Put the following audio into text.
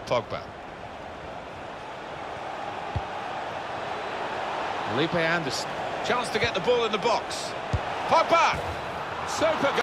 Pogba. Felipe Anderson. Chance to get the ball in the box. Pogba! Super goal.